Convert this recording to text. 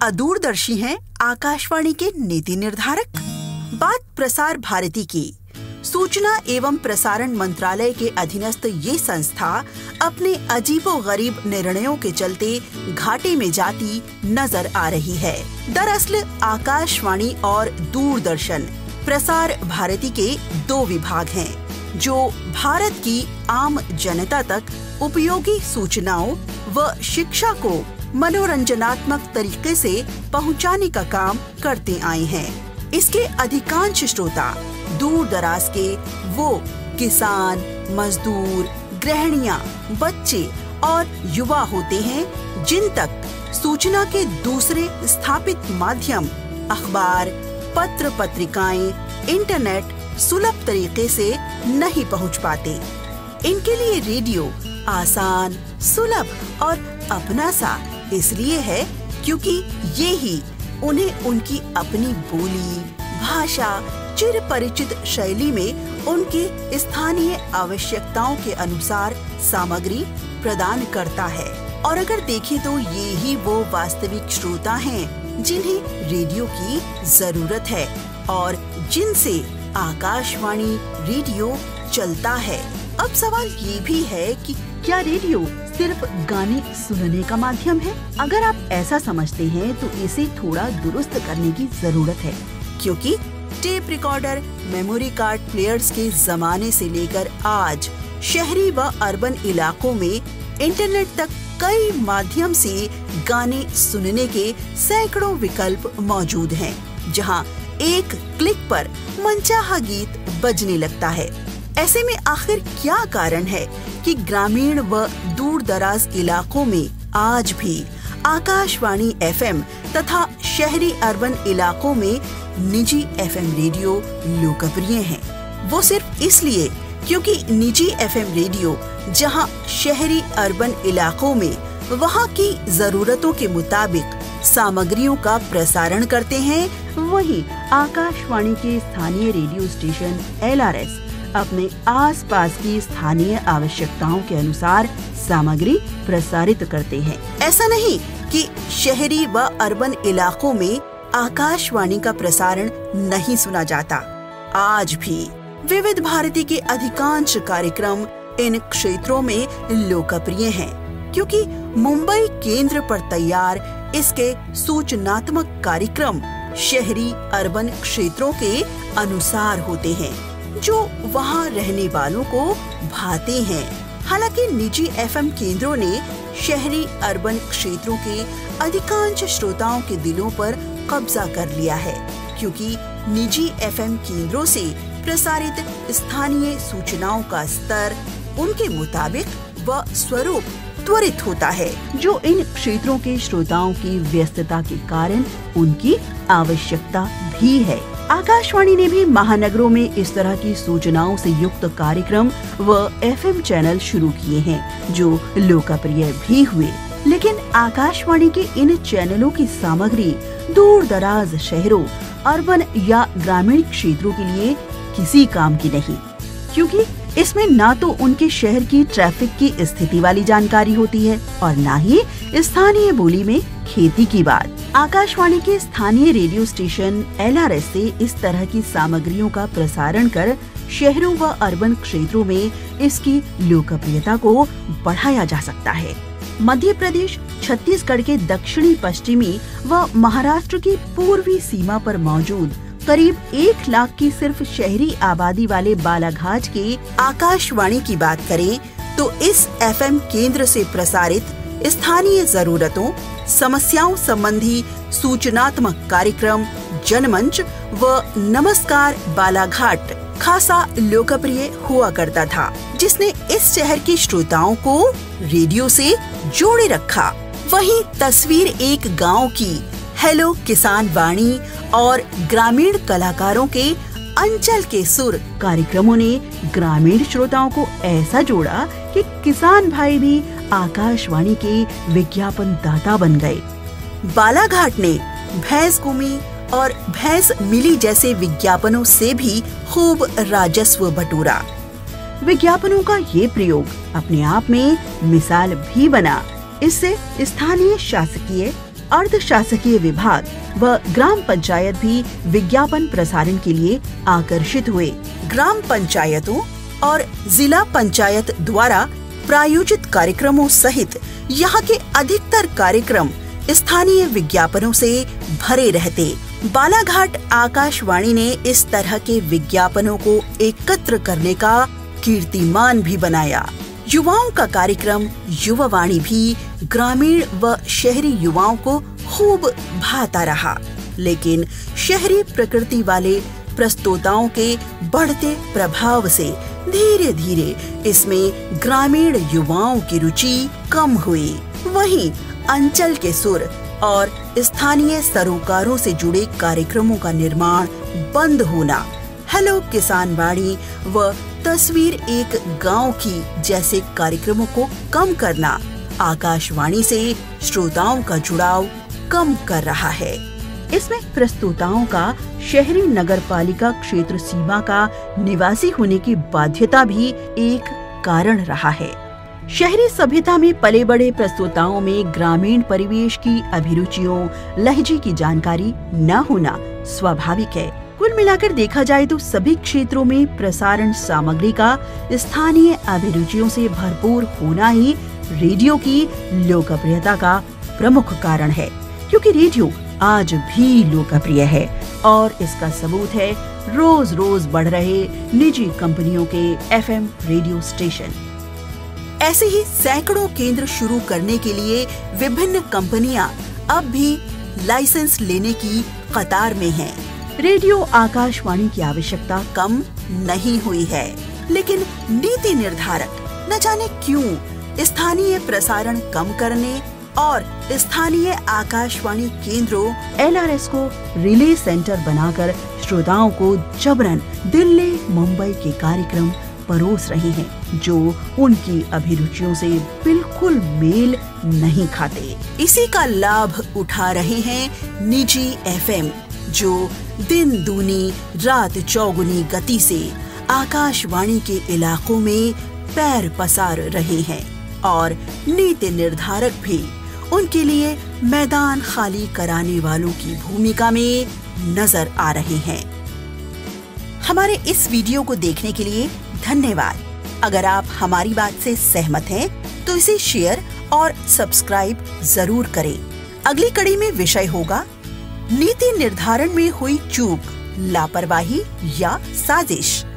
अदूरदर्शी हैं आकाशवाणी के नीति निर्धारक। बात प्रसार भारती की। सूचना एवं प्रसारण मंत्रालय के अधीनस्थ ये संस्था अपने अजीबोगरीब निर्णयों के चलते घाटे में जाती नजर आ रही है। दरअसल आकाशवाणी और दूरदर्शन प्रसार भारती के दो विभाग हैं, जो भारत की आम जनता तक उपयोगी सूचनाओं व शिक्षा को मनोरंजनात्मक तरीके से पहुंचाने का काम करते आए हैं। इसके अधिकांश श्रोता दूर दराज के वो किसान, मजदूर, गृहिणियां, बच्चे और युवा होते हैं जिन तक सूचना के दूसरे स्थापित माध्यम अखबार, पत्र पत्रिकाएं, इंटरनेट सुलभ तरीके से नहीं पहुंच पाते। इनके लिए रेडियो आसान, सुलभ और अपना सा इसलिए है क्योंकि ये ही उन्हें उनकी अपनी बोली, भाषा, चिर परिचित शैली में उनके स्थानीय आवश्यकताओं के अनुसार सामग्री प्रदान करता है। और अगर देखें तो ये ही वो वास्तविक श्रोता हैं जिन्हें रेडियो की जरूरत है और जिनसे आकाशवाणी रेडियो चलता है। अब सवाल ये भी है कि क्या रेडियो सिर्फ गाने सुनने का माध्यम है? अगर आप ऐसा समझते हैं तो इसे थोड़ा दुरुस्त करने की जरूरत है, क्योंकि tape recorder, memory card players के जमाने से लेकर आज शहरी व अर्बन इलाकों में इंटरनेट तक कई माध्यम से गाने सुनने के सैकड़ों विकल्प मौजूद हैं, जहां एक क्लिक पर मनचाहा गीत बजने लगता है। ऐसे में आखिर क्या कारण है कि ग्रामीण व दूर दराज इलाकों में आज भी आकाशवाणी एफएम तथा शहरी अर्बन इलाकों में निजी एफएम रेडियो लोकप्रिय हैं? वो सिर्फ इसलिए क्योंकि निजी एफएम रेडियो जहां शहरी अर्बन इलाकों में वहां की जरूरतों के मुताबिक सामग्रियों का प्रसारण करते हैं, वहीं आकाशवाणी के स्थानीय रेडियो स्टेशन LRS अपने आसपास की स्थानीय आवश्यकताओं के अनुसार सामग्री प्रसारित करते हैं। ऐसा नहीं कि शहरी व अर्बन इलाकों में आकाशवाणी का प्रसारण नहीं सुना जाता। आज भी विविध भारती के अधिकांश कार्यक्रम इन क्षेत्रों में लोकप्रिय हैं, क्योंकि मुंबई केंद्र पर तैयार इसके सूचनात्मक कार्यक्रम शहरी अर्बन क्षेत्रों के अनुसार होते हैं, जो वहां रहने वालों को भाते हैं। हालांकि निजी एफएम केंद्रों ने शहरी अर्बन क्षेत्रों के अधिकांश श्रोताओं के दिलों पर कब्जा कर लिया है, क्योंकि निजी एफएम केंद्रों से प्रसारित स्थानीय सूचनाओं का स्तर उनके मुताबिक व स्वरूप त्वरित होता है, जो इन क्षेत्रों के श्रोताओं की व्यस्तता के कारण उनकी आवश्यकता भी है। आकाशवाणी ने भी महानगरों में इस तरह की सूचनाओं से युक्त कार्यक्रम व एफएम चैनल शुरू किए हैं, जो लोकप्रिय भी हुए। लेकिन आकाशवाणी के इन चैनलों की सामग्री दूर दराज शहरों, अर्बन या ग्रामीण क्षेत्रों के लिए किसी काम की नहीं, क्योंकि इसमें ना तो उनके शहर की ट्रैफिक की स्थिति वाली जानकारी होती है और ना ही स्थानीय बोली में खेती की बात। आकाशवाणी के स्थानीय रेडियो स्टेशन LRS से इस तरह की सामग्रियों का प्रसारण कर शहरों व अर्बन क्षेत्रों में इसकी लोकप्रियता को बढ़ाया जा सकता है। मध्य प्रदेश, छत्तीसगढ़ के दक्षिणी पश्चिमी व महाराष्ट्र की पूर्वी सीमा पर मौजूद करीब 1 लाख की सिर्फ शहरी आबादी वाले बालाघाट के आकाशवाणी की बात करें तो इस एफएम केंद्र से प्रसारित स्थानीय जरूरतों, समस्याओं संबंधी सूचनात्मक कार्यक्रम जनमंच व नमस्कार बालाघाट खासा लोकप्रिय हुआ करता था, जिसने इस शहर के श्रोताओं को रेडियो से जोड़े रखा। वहीं तस्वीर एक गांव की हेलो किसान वाणी और ग्रामीण कलाकारों के अंचल के सुर कार्यक्रमों ने ग्रामीण श्रोताओं को ऐसा जोड़ा कि किसान भाई भी आकाशवाणी के विज्ञापन दाता बन गए। बालाघाट ने भैंस कुमी और भैंस मिली जैसे विज्ञापनों से भी खूब राजस्व बटोरा। विज्ञापनों का ये प्रयोग अपने आप में मिसाल भी बना। इससे स्थानीय शासकीय, अर्ध शासकीय विभाग व ग्राम पंचायत भी विज्ञापन प्रसारण के लिए आकर्षित हुए। ग्राम पंचायतों और जिला पंचायत द्वारा प्रायोजित कार्यक्रमों सहित यहाँ के अधिकतर कार्यक्रम स्थानीय विज्ञापनों से भरे रहते। बालाघाट आकाशवाणी ने इस तरह के विज्ञापनों को एकत्र करने का कीर्तिमान भी बनाया। युवाओं का कार्यक्रम युवावाणी भी ग्रामीण व शहरी युवाओं को खूब भाता रहा, लेकिन शहरी प्रकृति वाले प्रस्तोताओं के बढ़ते प्रभाव से धीरे धीरे इसमें ग्रामीण युवाओं की रुचि कम हुई। वहीं अंचल के सुर और स्थानीय सरोकारों से जुड़े कार्यक्रमों का निर्माण बंद होना, हेलो किसान वाणी व तस्वीर एक गांव की जैसे कार्यक्रमों को कम करना आकाशवाणी से श्रोताओं का जुड़ाव कम कर रहा है। इसमें प्रस्तोताओं का शहरी नगरपालिका क्षेत्र सीमा का निवासी होने की बाध्यता भी एक कारण रहा है। शहरी सभ्यता में पले बड़े प्रस्तोताओं में ग्रामीण परिवेश की अभिरुचियों, लहजे की जानकारी न होना स्वाभाविक है। कुल मिलाकर देखा जाए तो सभी क्षेत्रों में प्रसारण सामग्री का स्थानीय अभिरुचियों से भरपूर होना ही रेडियो की लोकप्रियता का प्रमुख कारण है, क्योंकि रेडियो आज भी लोकप्रिय है और इसका सबूत है रोज रोज बढ़ रहे निजी कंपनियों के FM रेडियो स्टेशन। ऐसे ही सैकड़ों केंद्र शुरू करने के लिए विभिन्न कंपनियां अब भी लाइसेंस लेने की कतार में हैं। रेडियो आकाशवाणी की आवश्यकता कम नहीं हुई है, लेकिन नीति निर्धारक न जाने क्यों स्थानीय प्रसारण कम करने और स्थानीय आकाशवाणी केंद्रों LRS को रिले सेंटर बनाकर श्रोताओं को जबरन दिल्ली मुंबई के कार्यक्रम परोस रहे हैं, जो उनकी अभिरुचियों से बिल्कुल मेल नहीं खाते। इसी का लाभ उठा रहे हैं निजी FM, जो दिन दूनी रात चौगुनी गति से आकाशवाणी के इलाकों में पैर पसार रहे हैं और नीति निर्धारक भी उनके लिए मैदान खाली कराने वालों की भूमिका में नजर आ रहे हैं। हमारे इस वीडियो को देखने के लिए धन्यवाद। अगर आप हमारी बात से सहमत हैं, तो इसे शेयर और सब्सक्राइब जरूर करें। अगली कड़ी में विषय होगा नीति निर्धारण में हुई चूक, लापरवाही या साजिश।